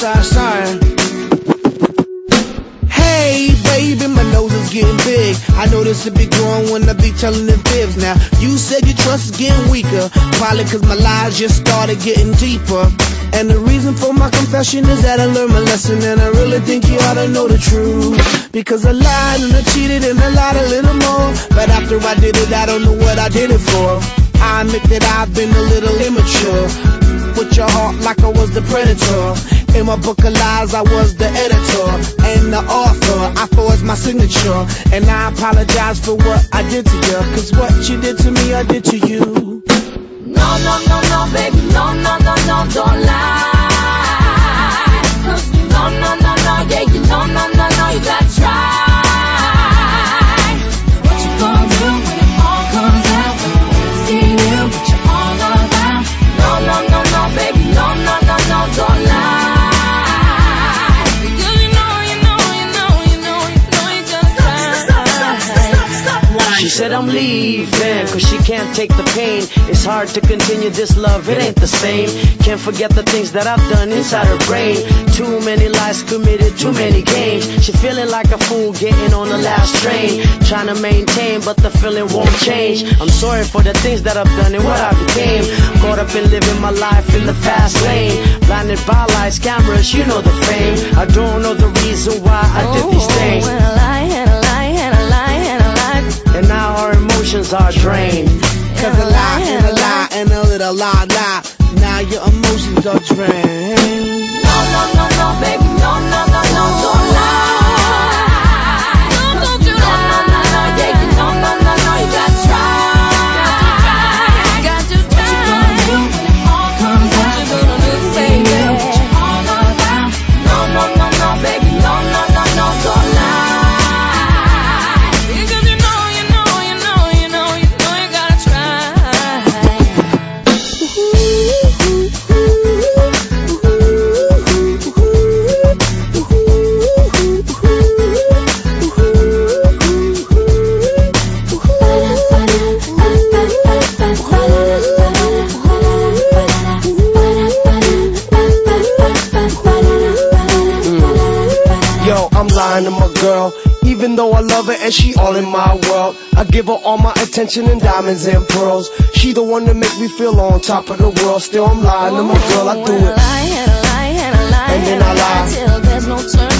sorry. Hey, baby, my nose is getting big. I know this will be growing when I be telling the fibs. Now, you said your trust is getting weaker, probably cause my lies just started getting deeper. And the reason for my confession is that I learned my lesson, and I really think you ought to know the truth. Because I lied and I cheated and I lied a little more, but after I did it, I don't know what I did it for. I admit that I've been a little immature, with your heart like I was the predator. In my book of lies, I was the editor and the author. I forged my signature, and I apologize for what I did to you, cause what you did to me, I did to you. No, no, no, no, baby, no, no, no, no, don't lie. No, no, no, no, yeah, you no, no, no, no, you gotta try. What you gonna do when it all comes out? When you see you, what you all about? No, no, no, no, baby, no, no, no, no, don't lie. She said I'm leaving, cause she can't take the pain. It's hard to continue this love, it ain't the same. Can't forget the things that I've done inside her brain. Too many lies committed, too many games. She feeling like a fool getting on the last train, trying to maintain, but the feeling won't change. I'm sorry for the things that I've done and what I became. Caught up in living my life in the fast lane, blinded by lights, cameras, you know the fame. I don't know the reason why I did these things. And a lie, and a lie, and a lie, and a lie. And now our emotions are drained, cause a lie and a lie and a little lie. Now your emotions are drained. No, no, no, no, baby, no, no, no, no, don't lie. No, don't you lie. No, no, no, yeah, you no, no, no, no, you gotta try. Got to try. What you gonna do when it all comes out? What you gonna do, baby? What you all about? No, no, no, no, baby, no, no, no, no, don't lie. To my girl, even though I love her and she all in my world. I give her all my attention and diamonds and pearls. She the one that make me feel on top of the world. Still I'm lying to my girl, I do it. And a lie, and a lie, and a lie, and then I lie till there's no turn.